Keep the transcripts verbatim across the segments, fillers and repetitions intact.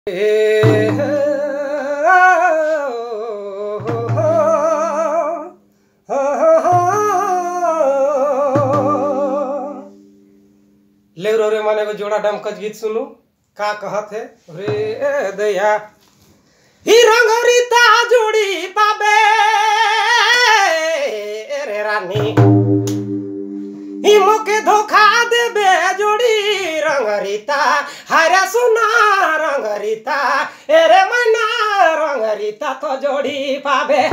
ले रो रे माने को जोड़ा डमकच गीत सुनू का कहत है रे दया ही रंगरीता जोड़ी पाबे रे रानी ही मोके धोखा देबे जोड़ी रंगरीता हरे सुना रंगरीता एरे मना रंगरीता तो जोड़ी पाबे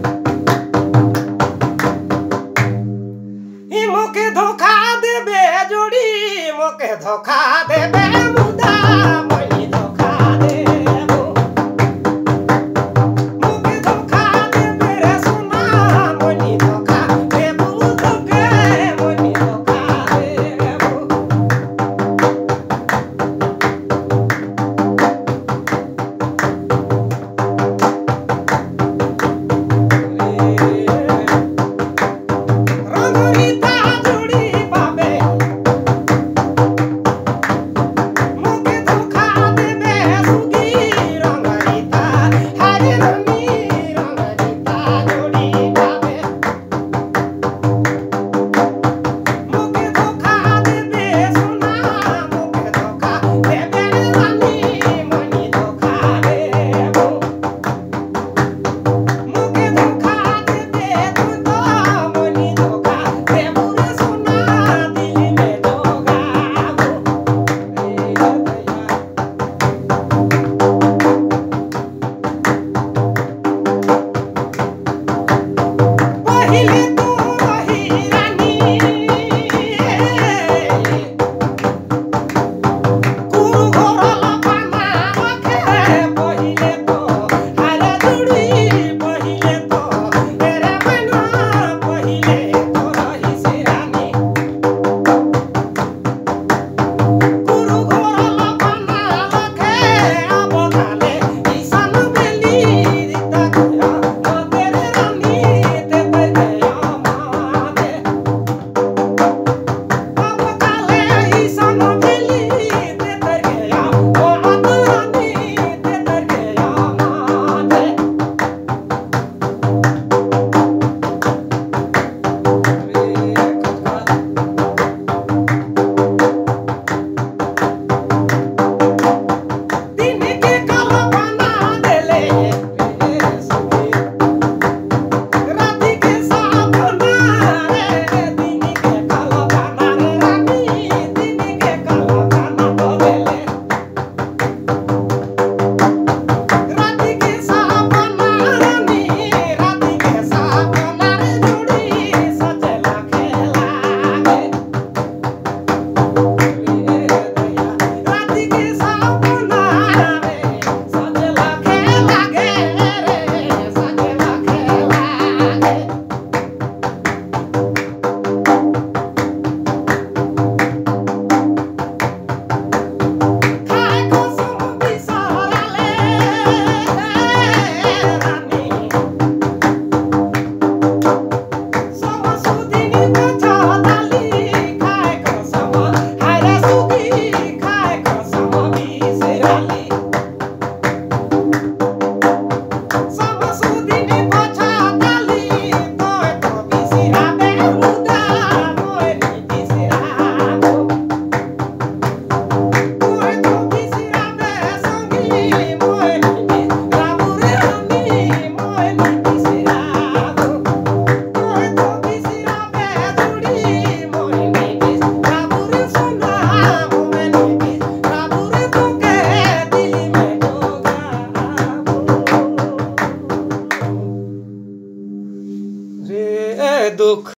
ही मोके धोखा देबे जोड़ी मोके धोखा देबे मुदा मनी धोखा देबो मोके धोखा देबे रे सुना मनी धोखा देबो धोखे मनी धोखा देबो रंगरीता दुख